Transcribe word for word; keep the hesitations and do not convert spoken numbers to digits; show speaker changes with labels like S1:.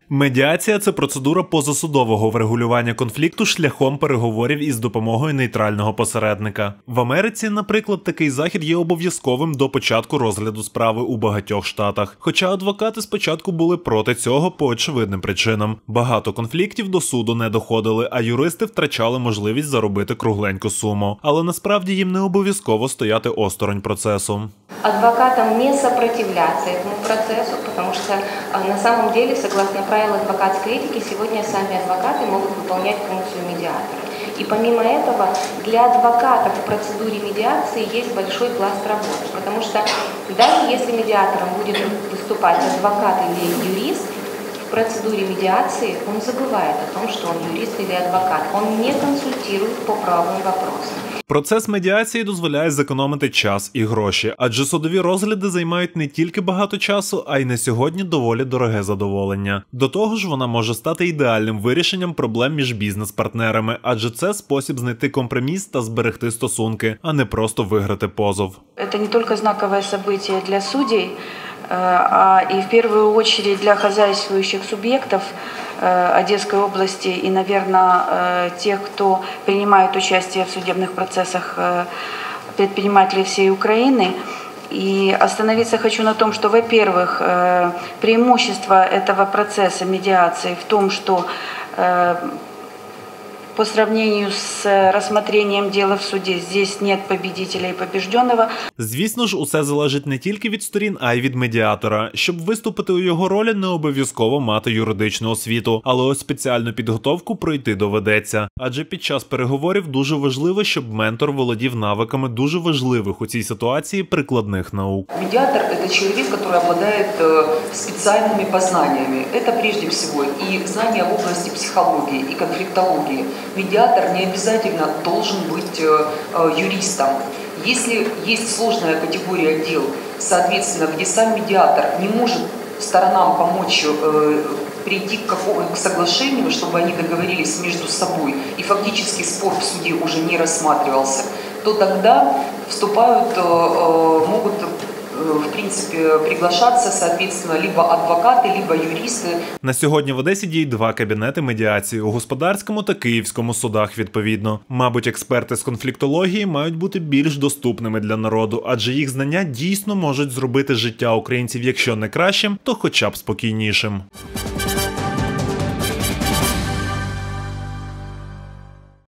S1: Медіація – це процедура позасудового врегулювання конфлікту шляхом переговорів із допомогою нейтрального посередника. В Америці, наприклад, такий захід є обов'язковим до початку розгляду справи у багатьох штатах. Хоча адвокати спочатку були проти цього по очевидним причинам. Багато конфліктів до суду не доходили, а юристи втрачали можливість заробити кругленьку суму. Але насправді їм не обов'язково стояти осторонь процесу.
S2: Адвокатам не сопротивляться этому процессу, потому что на самом деле, согласно правилам адвокатской этики, сегодня сами адвокаты могут выполнять функцию медиатора. И помимо этого, для адвокатов в процедуре медиации есть большой пласт работы, потому что даже если медиатором будет выступать адвокат или юрист, в процедуре медиации он забывает о том, что он юрист или адвокат. Он не консультирует по правовым вопросам.
S1: Процес медіації дозволяє зекономити час і гроші, адже судові розгляди займають не тільки багато часу, а й на сьогодні доволі дороге задоволення. До того ж, вона може стати ідеальним вирішенням проблем між бізнес-партнерами, адже це спосіб знайти компроміс та зберегти стосунки, а не просто виграти позов.
S3: Це не тільки знакове событие для суддів, а и в первую очередь для хозяйствующих субъектов Одесской области и, наверное, тех, кто принимает участие в судебных процессах, предпринимателей всей Украины. И остановиться хочу на том, что, во-первых, преимущество этого процесса медиации в том, что по сравнению с рассмотрением дела в суде здесь нет победителя и побежденного.
S1: Звісно ж, усе залежить не тільки від сторін, а й від медіатора. Щоб виступити у його ролі, не обов'язково мати юридичну освіту, але ось спеціальну підготовку пройти доведеться. Адже під час переговорів дуже важливо, щоб ментор володів навиками дуже важливих у цій ситуації прикладних наук.
S4: Медиатор – это человек, который обладает специальными познаниями. Это прежде всего и знания в области психологии и конфликтологии. Медиатор не обязательно должен быть э, юристом. Если есть сложная категория дел, соответственно, где сам медиатор не может сторонам помочь э, прийти к, какому, к соглашению, чтобы они договорились между собой, и фактически спор в суде уже не рассматривался, то тогда вступают, э, э, могут в принципе, приглашаться, соответственно, либо адвокати, либо юристи.
S1: На сьогодні в Одесі діють два кабінети медіації – у Господарському та Київському судах відповідно. Мабуть, експерти з конфліктології мають бути більш доступними для народу, адже їх знання дійсно можуть зробити життя українців, якщо не кращим, то хоча б спокійнішим.